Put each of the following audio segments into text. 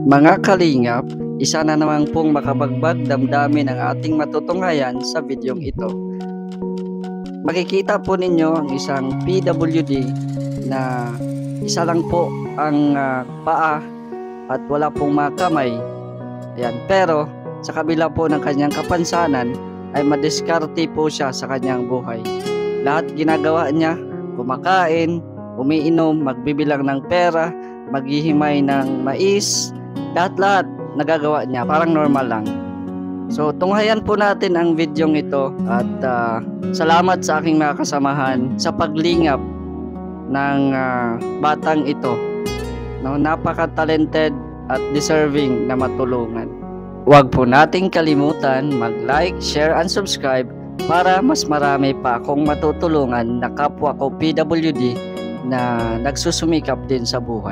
Mga kalingap, isa na naman pong makabagbag damdamin ang ating matutunghayan sa videong ito. Makikita po ninyo ang isang PWD na isa lang po ang paa at wala pong mga kamay. Ayan. Pero sa kabila po ng kanyang kapansanan ay madiskarte po siya sa kanyang buhay. Lahat ginagawa niya, kumakain, umiinom, magbibilang ng pera, maghihimay ng mais, lahat-lahat nagagawa niya, parang normal lang. So tunghayan po natin ang videong ito at salamat sa aking mga kasamahan sa paglingap ng batang ito. No, napaka-talented at deserving na matulungan. Huwag po nating kalimutan mag-like, share, and subscribe para mas marami pa akong matutulungan na kapwa ko PWD na nagsusumikap din sa buhay.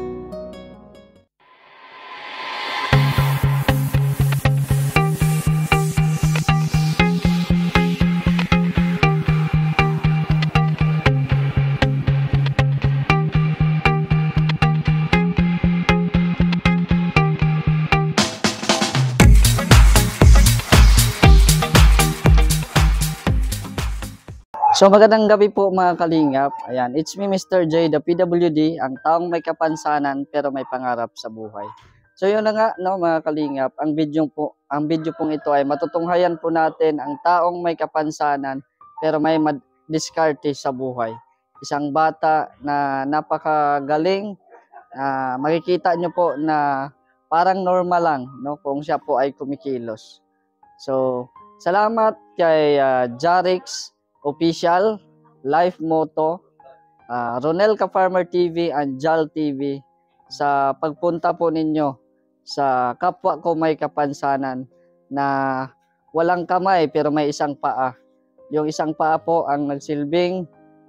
So magandang gabi po mga kalingap. Ayan, it's me Mr. J, the PWD, ang taong may kapansanan pero may pangarap sa buhay. So yun na nga no mga kalingap, ang video pong ito ay matutunghayan po natin ang taong may kapansanan pero may diskarte sa buhay. Isang bata na napakagaling, makikita nyo po na parang normal lang no kung siya po ay kumikilos. So salamat kay Jarix Official, Life Moto, Ronel Ka Farmer TV, and Jal TV sa pagpunta po ninyo sa kapwa ko may kapansanan na walang kamay pero may isang paa. Yung isang paa po ang nagsilbing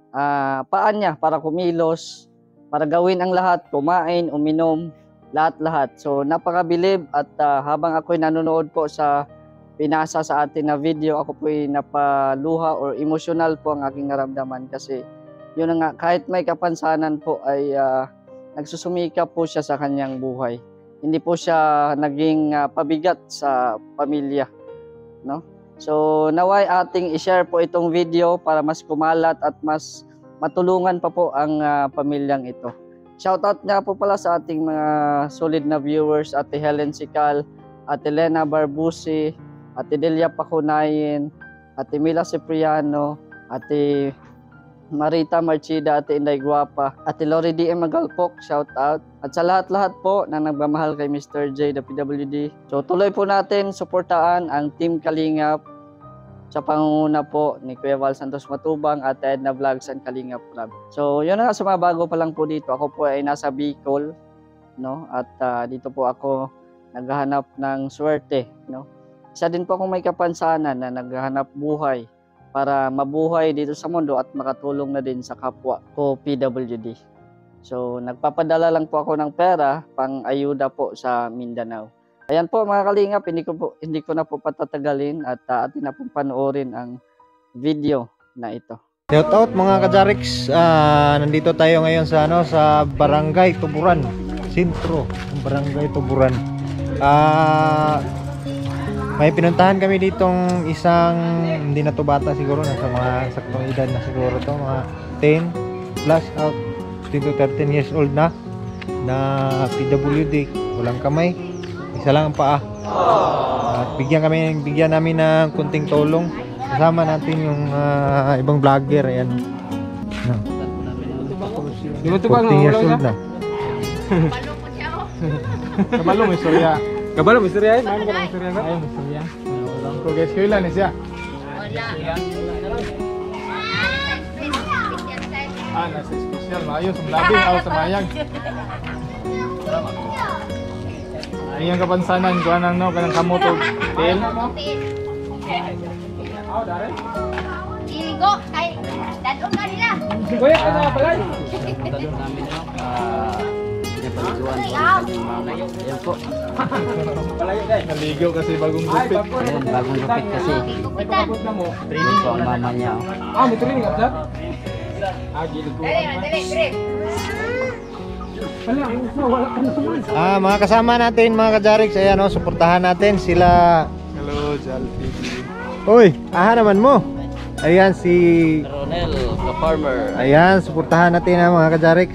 paa niya para kumilos, para gawin ang lahat, kumain, uminom, lahat-lahat. So napakabilib at habang ako'y nanonood po sa pinasa sa atin na video, ako po'y napaluha or emotional po ang aking naramdaman kasi yun na nga, kahit may kapansanan po ay nagsusumikap po siya sa kanyang buhay. Hindi po siya naging pabigat sa pamilya, no? So naway ating i-share po itong video para mas kumalat at mas matulungan pa po ang pamilyang ito. Shoutout nga po pala sa ating mga solid na viewers, Ate Helen Sical, Ate Lena Barbusi, Ate Delia Pakunayin, Ate Mila Cipriano, Ate Marita Marchida, Ate Inday Guapa, Ate Lori DM Magalpok, shout out. At sa lahat-lahat po na nagmamahal kay Mr. J, the PWD. So tuloy po natin suportaan ang Team Kalingap sa pangunguna po ni Kuya Val Santos Matubang at Edna Vlogs and Kalingap Club. So yun na nga, sa mga bago pa lang po dito, ako po ay nasa Bicol, no? At dito po ako naghahanap ng swerte, no? Isa din po akong may kapansanan na naghahanap buhay para mabuhay dito sa mundo at makatulong na din sa kapwa ko PWD. So nagpapadala lang po ako ng pera pang ayuda po sa Mindanao. Ayan po mga kalingap, hindi ko na po patatagalin at atin na pong panoorin ang video na ito. Shout out mga ka-Jarix, nandito tayo ngayon sa sa Barangay Tuburan, sentro ng Barangay Tuburan. May pinuntahan kami ditong isang, hindi na to bata siguro, nasa mga saktong edad na siguro to, mga 10 plus out, 10 to 13 years old na PWD, walang kamay, isa lang ang paa. At bigyan namin ng kunting tulong, kasama natin yung ibang vlogger, ayan, 14 years old na. Kabalong istorya. Kabalong istorya eh? Maano ka ng istorya ka? Ayun, istorya. So guys, kailan na siya? Nasa special. Maayos, ang labing ako sa mayag. Iyang kapansanan ko anang kanang kamotog tail. Igo, ay, dadong na nila. Kuya, ka na pala? Dadong namin paliguan po ang kanyang mama. Ayan po. Naligaw kasi bagong gupit. Ayan, bagong gupit kasi. Training po ang mama niya. May training ka, sir? Giliguan. Dali, dali, dali. Wala, wala ka naman. Mga kasama natin mga Kajarix, ayan o, suportahan natin sila. Hello, Jal TV. Uy, naman mo. Ayan si Ronel, ka-farmer. Ayan, suportahan natin ang mga Kajarix.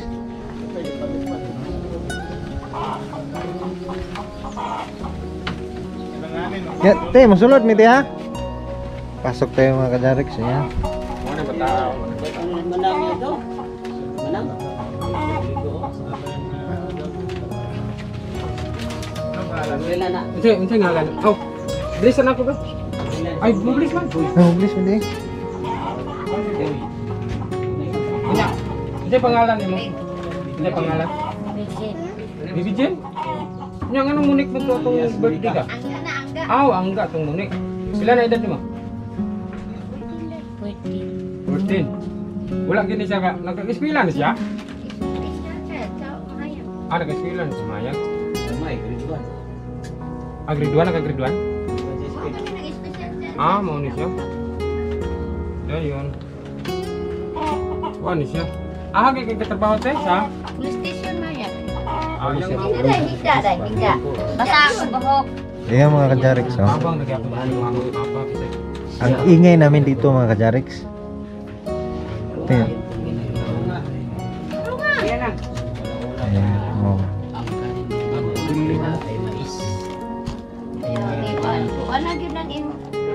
Ya, te, masulod mi te ha. Pasok tayo mga Kajarix, ayan. Ano ba tao? Unsa ngalan? Oh. Bilisan ako ba? Ay, bilis man. Bilis mo di. Unsa pangalan nimo? Unsa pangalan? Bibi Jen? Nya ngano munik mo to atong birthday ka? Angga na, angga. Aw, angga tong munik. Pila na edad mo? 14. Wala gini siya ka. Nag-eskwela na siya? Nag-eskwela na si Maya. Grade 1 na grade 1? Mau ni siya. Ayun. Wala ni siya. Kay katrabaho tayo sa? Police station na yan. Yang Hingga dahil, hingga. Basta ako buhok. Ayan mga Kajarix, oh. abang nag-apahan yung ako papa kasi. Ang ingay namin dito mga Kajarix. Ayan. Ayan, oh. Wala yun ang ino.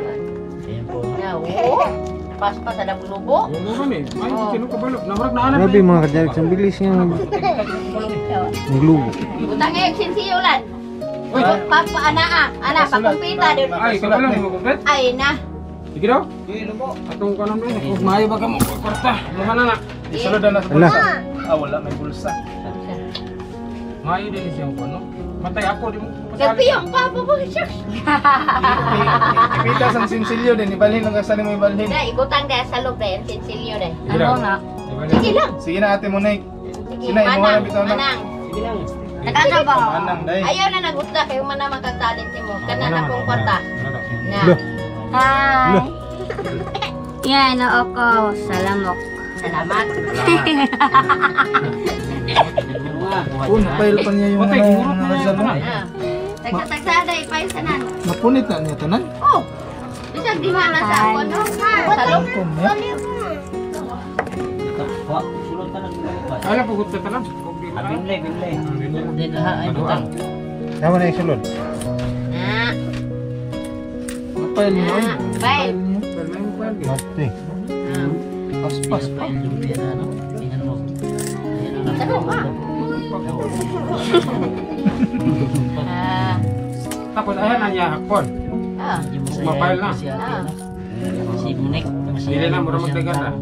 Pas-pas ada bulubo. Yung naman eh. Ay, sino ka balok? Namurag na anak Grabe mga Kajarix, ang bilis niya maglubo. Utang ngayon sinsiyo lan. Papa anak pakumpita din. Ay, kabalo mo kumpet? Ay na. Sige daw. Atong kanon ba? Mayo ba ka mo? Kwarta. Luhan na na. Isulod na sa Wala. bulsa. Wala may bulsa. Mayo din siya ko, no? Matay ako di mo. Kapiyong papa mo siya. Ipita sa sinsilyo din, ibalhin lang kasali mo ibalhin. Dai ibutang dahil sa loob dahil sinsilyo dahil. Ano na? Sige lang. Sige na ate mo na. Sige, Sina, imo na bitaw na. manang. Nakana ba? Manang day. Ayaw na nagutla kayo man na magkagtalent mo. Kana na kong kwarta. Na. Loh. Hi. Yan ako. Salamok. Salamat. Napail pa niya yung Patay, gumurot na mga yan. kasal mo. Tagsa-tagsada ipaisanan. Napunit na niya tanan. Oh. Bisag di mana sa ako no? Salok. Ala pugot sa talam. Binlay. Tama na yung sulod. Ah. Napail mo. Bye. Mati. Pas pa. Ano ka? Tapos ayan na niya hakpon. Ah. Mapile na. Ah. Dili na mura magdagan na.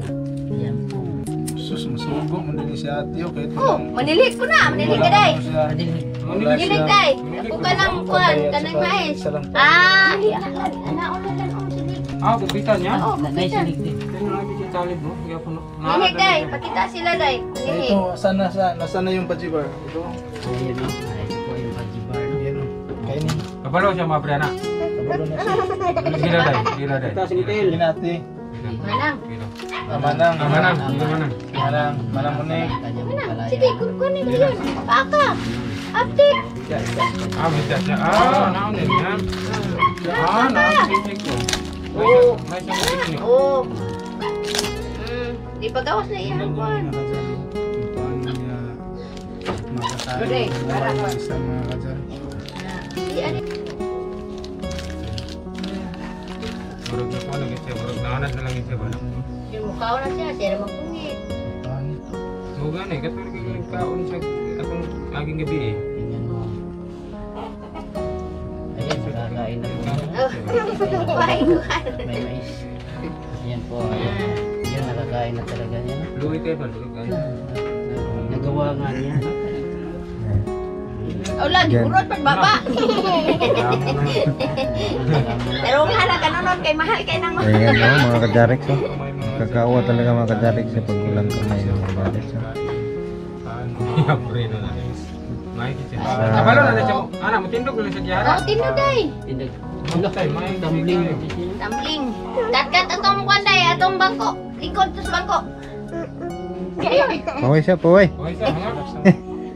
Sus, masugo mo din si ate. Okay, ito Oh, lang. manilig ko na. Manilig ka day. Manilig Manilig day. Ako ka lang kuhan. Kanang mais. Ah. Naulan ang sinig. Kubitan niya. Oh, kupitan. Tingnan lagi si talib mo. Kaya puno. Manilig day. Pakita sila day. Manilig. Ito, nasana yung pajibar. Ito. Yan o. Kainin. Kabalo siya mga priana. Kabalo na siya. Gila day. Sige na ate. Manang. Manang. Manang mo na. Manang. Sige, kunin mo yun. Baka. Update. Bidas niya. Naon din yan. Naon ko. May isang teknik. Oh. Di pagawas na iyan kuhan. Gede, para ko. Sa mga kasal. Di ani. Murag na ko lagi siya. Murag naanad na lagi siya ba? Yung mukha na siya, siya naman pungit. So gani, katuloy kay kaon siya akong aging gabi eh. Kuhain kuhan. Yan po, yan nakakain na talaga yan. Luwi kayo ba? Luwi kayo. Nagawa nga niya. Oh, lagi urot pa baba. Pero nga na kanunon kay mahal kay nang Ayan o mga Kajarix, oh. Kakaawa talaga mga Kajarix sa pagkulang kamay ng mga Kajarix, oh. Preno na rin. Maiki siya. Kabalo na siya. Anak, matindog lang sa giyara. Oh, tino day. Tindag. Ano tayo? May Tumbling. Tumbling. Datkat atong kwanday, atong bangko. Likod to sa bangko. Kayo. Paway siya, paway. Okay, sa mga.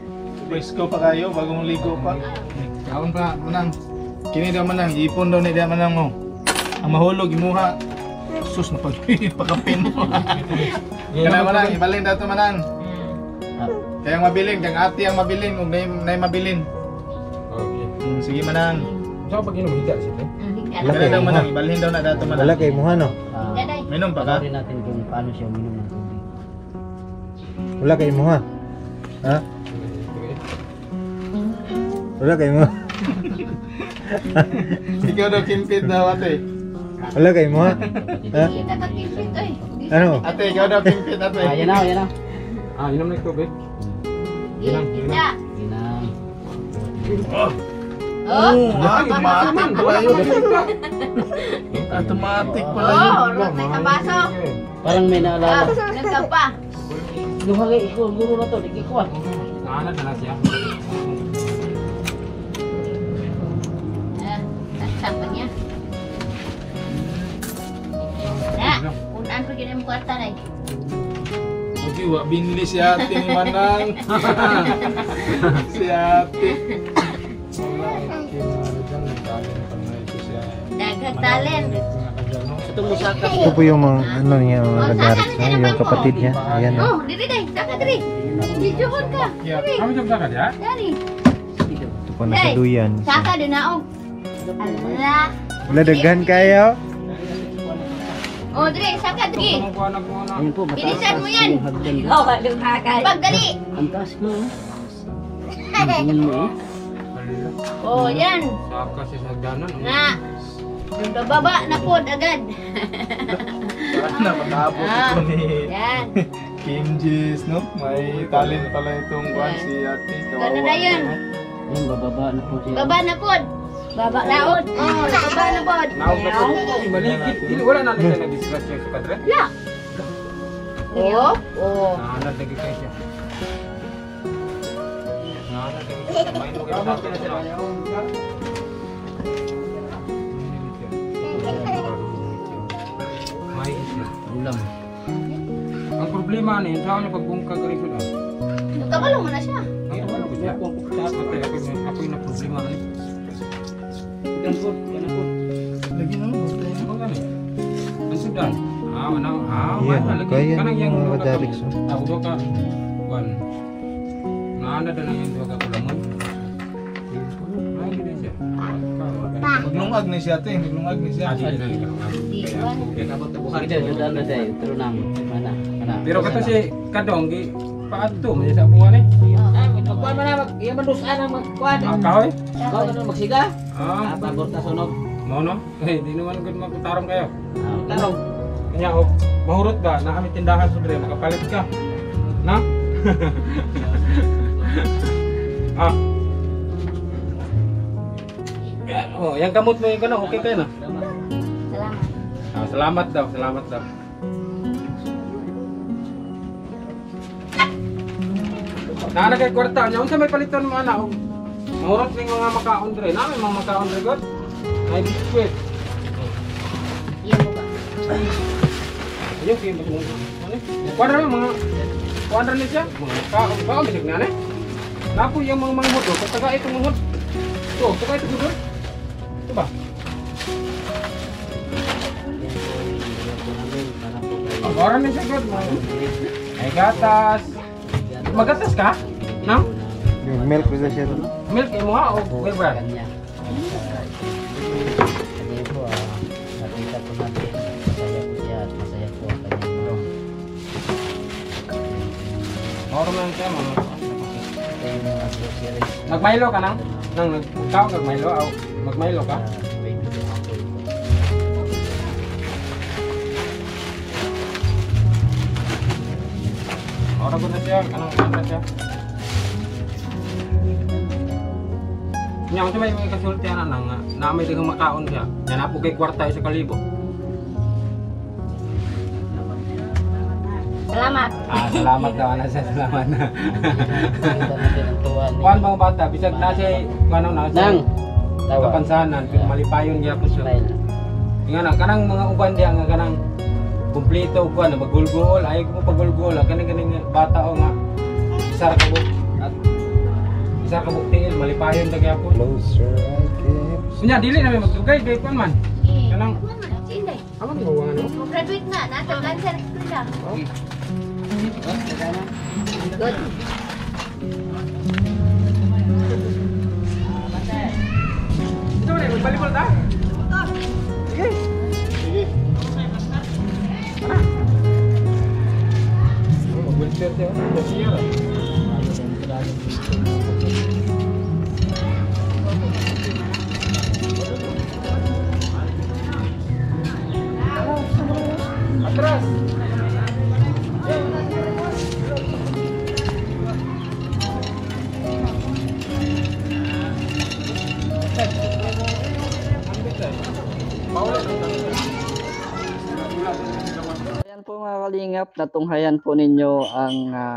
Pwesko pa kayo, bagong ligo pa. Kaon pa, manang. Kini daw manang, ipon daw ni daw manang mo. Ang mahulog, imuha. Sus, napagpakapin mo. Kaya manang, ibalin daw ito manang. Kaya ang mabilin, kaya ang ati ang mabilin, kung na mabilin. Okay. Sige manang. So pag inom higa siya. Kaya daw manang, ibalhin daw na daw ito manang. Wala kay mo ano? Minom pa ka? Panoorin natin kung paano siya uminom ng tubig. Wala kay mo ha? Ha? Wala kay mo. Ikaw daw kimpit daw ate. Wala kay mo ha? Ha? Kita kakipit eh. Ano? Ate, ikaw daw kimpit ate. Yan na, yan na. Inom ng tubig. Kita. Ginang. Oh. Automatic pala yun. Automatic pala yun. Oh, rotay sa baso. Parang may naalala. Nagka pa. Luhagi, guro na to, lagi ko ah. Naanad na siya. Sama niya. Na, unan ko gina mo kwarta na. Okay, wa binli si ate ni manang. Si ate. Daghang talent. Itong musaka Ito po yung mga ano niya, mga kadaris na, yung kapatid niya. Ayan. Oh, diri dai, saka diri. Dijuhon ka. Diri. Kami jam sakit ya? Dari. Ito po nasa duyan. Saka din naog. Allah. Wala daghan kayo. Oh, diri, saka diri. Ang kuha na kuha na. Ayun po, mataas. Bilisan mo yan. Yung hagdan doon. Oh, lumakas. Pagdali. Ang taas mo. Tingnan mo eh. Oh, yan. Saka si sagdanan. Na. Yung bababa na po agad. Na pag-abot ito ni Yan. Kim Jis, no? May talent pala itong kuhan si ate. Gano'n na yun. Ayun, bababa na po siya. Baba na po. Baba laot. Oh, baba na po. Naog na po. Maligid. Dili wala na nila na discuss yung sukadre. Ya. Oh, oh. Naanad lagi kayo siya. Naanad lagi siya. Main mo kayo sa akin na sila. May isla. Ulam. Ang problema niya, saan niya pagbungkag rin ko na? Nagkabalo mo na siya. Ang wala ko siya. Ako yung na-problema niya. Yan po, yan po. Lagi na mo. Ano kami? Ang sudan. Manang, Yan, kaya yung mga kadaris. Ako doon ka, kuwan. Naana na lang yung doon ka kulamon. Ay, hindi siya. Maglungag na siya ate. Maglungag na siya. Ito, sudan na tayo. Pero nang, mana, mana. Pero kata si Kadong, paato, may sa bungan eh. Magkuhan mo na, iya manusan ang magkuhan. Kahoy? Ikaw ka na magsiga. Ah, Pabor ta sunog. mo no? Eh, di naman good magtarong kayo. Tarong. Kanya, mahurot ba? Na kami tindahan sa dire, makapalit ka. Na? Ah. Oh, yang kamot mo yung gano'n, okay kayo na? Salamat. Salamat daw, salamat daw. Naana kay kwarta niya, unsa may paliton mo ana? Mahurot ning mga makaon dire, na may mga makaon dire god. Ay biskwit. Iya mo ba? Ayun kay mo. Ano? Kwadra mga kwadra ni siya. Mga makaon bisig na ne. Napo yung mga manghod, taga itong manghod. To, taga itong manghod. Ito ba? Orang ni siya god. Ay gatas. Magatas ka? No? Yung milk ko siya to. Milk mo ha o whey bran? Kanya. Kanya po, nakita po natin. Masaya po siya at masaya po ang kanyang Orang lang siya mga. Ito yung mga groceries. Nag-Milo ka nang? Nang ikaw nag-Milo o mag-Milo ka? Baby ko ako. Orang ko na siya, kanang na siya. Nya unsa may kasultihan nang na may daghang makaon siya. Nya na po kay kwarta sa kalibo. Salamat. Salamat daw na siya, salamat na. Kita natin ang tuwa ni Kuan mga bata, bisag na siya kuno na siya. Nang tawa. Kapansanan, pero malipayon niya po siya. Smile. Nga na, kanang mga uban diya nga kanang kumpleto ko na magulgol, ay ko pagulgol, kaning bata o nga isa ra ka at sa kabuktiil malipayon lagi ako. Closer I get. Kunya dili na may magdugay kay kuan man. Kanang Sino? ako ni mo ano? Graduate na, nato cancer eskwela. Good. Ito na magbalibol ta. Sige. Sige. Ana. Mag-wheelchair tayo. Wheelchair. Atras. Ayan po mga kalingap, natunghayan po ninyo ang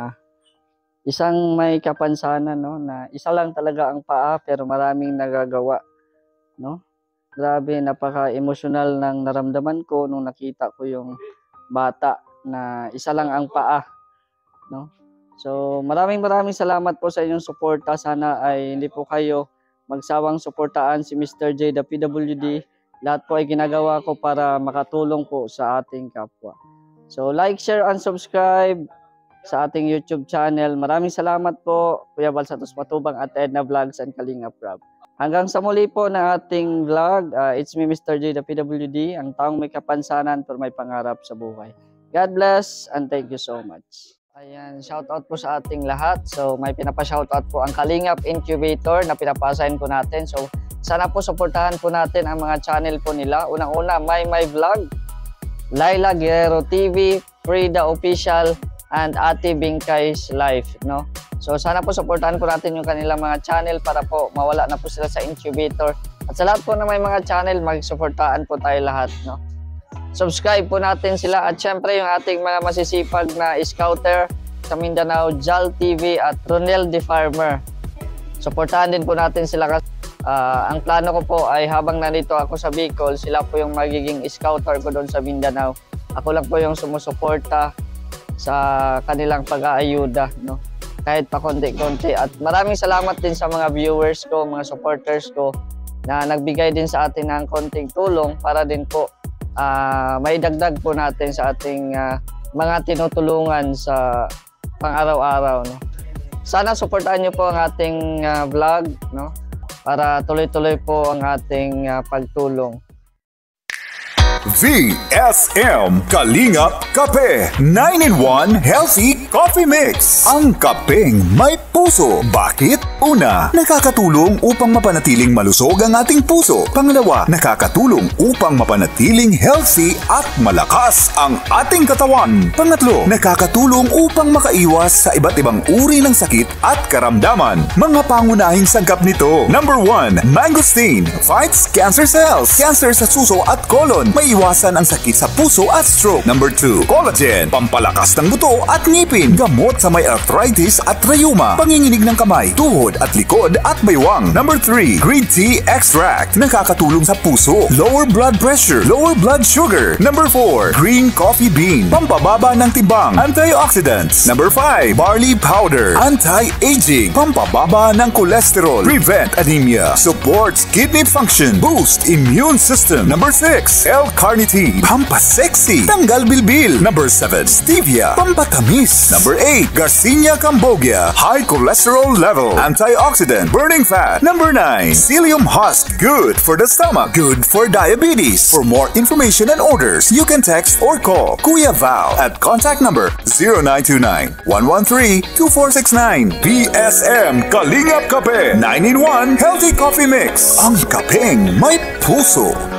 isang may kapansanan, no, na isa lang talaga ang paa pero maraming nagagawa, no. Grabe, napaka-emotional ng naramdaman ko nung nakita ko yung bata na isa lang ang paa, no. So, maraming salamat po sa inyong suporta. Sana ay hindi po kayo magsawang suportaan si Mr. J, the PWD. Lahat po ay ginagawa ko para makatulong po sa ating kapwa. So, like, share, and subscribe sa ating YouTube channel. Maraming salamat po, Kuya Bal Santos Matubang at Edna Vlogs and Kalingap Rob. Hanggang sa muli po na ating vlog, it's me, Mr. J, the PWD, ang taong may kapansanan pero may pangarap sa buhay. God bless and thank you so much. Ayan, shoutout po sa ating lahat. So, may pinapa-shoutout po ang Kalingap Incubator na pinapa-assign po natin. So, sana po suportahan po natin ang mga channel po nila. Unang-una, My Vlog, Laila Guerrero TV, Frida Official, and Ate Bingkay's Life, no? So, sana po suportahan po natin yung kanilang mga channel para po mawala na po sila sa incubator. At sa lahat po na may mga channel, mag-suportahan po tayo lahat, no? Subscribe po natin sila at syempre yung ating mga masisipag na scouter sa Mindanao, Jal TV at Ronel the Farmer. Suportahan din po natin sila kasi ang plano ko po ay habang nandito ako sa Bicol, sila po yung magiging scouter ko doon sa Mindanao. Ako lang po yung sumusuporta sa kanilang pag-aayuda, no? Kahit pa konti-konti. At maraming salamat din sa mga viewers ko, mga supporters ko na nagbigay din sa atin ng konting tulong para din po may dagdag po natin sa ating mga tinutulungan sa pang-araw-araw, no? Sana suportahan niyo po ang ating vlog, no? Para tuloy-tuloy po ang ating pagtulong. VSM Kalingap Kape 9-in-1 Healthy Coffee Mix. Ang kapeng may puso. Bakit? Una, nakakatulong upang mapanatiling malusog ang ating puso. Pangalawa, nakakatulong upang mapanatiling healthy at malakas ang ating katawan. Pangatlo, nakakatulong upang makaiwas sa iba't ibang uri ng sakit at karamdaman. Mga pangunahing sangkap nito. Number 1, mangosteen fights cancer cells. Cancer sa suso at colon. May iwasan ang sakit sa puso at stroke. Number 2, collagen, pampalakas ng buto at ngipin, gamot sa may arthritis at rheuma, panginginig ng kamay, tuhod at likod at baywang. Number 3, green tea extract, nakakatulong sa puso, lower blood pressure, lower blood sugar. Number 4, green coffee bean, pampababa ng timbang, antioxidants. Number 5, barley powder, anti-aging, pampababa ng cholesterol, prevent anemia, supports kidney function, boost immune system. Number 6, L-carnitine, pampasexy, tanggal bilbil. Number 7, stevia, pampatamis. Number 8, Garcinia cambogia, high cholesterol level, antioxidant, burning fat. Number 9, psyllium husk, good for the stomach, good for diabetes. For more information and orders, you can text or call Kuya Val at contact number 0929-113-2469. VSM Kalingap Kape 9-in-1 Healthy Coffee Mix. Ang kapeng may puso.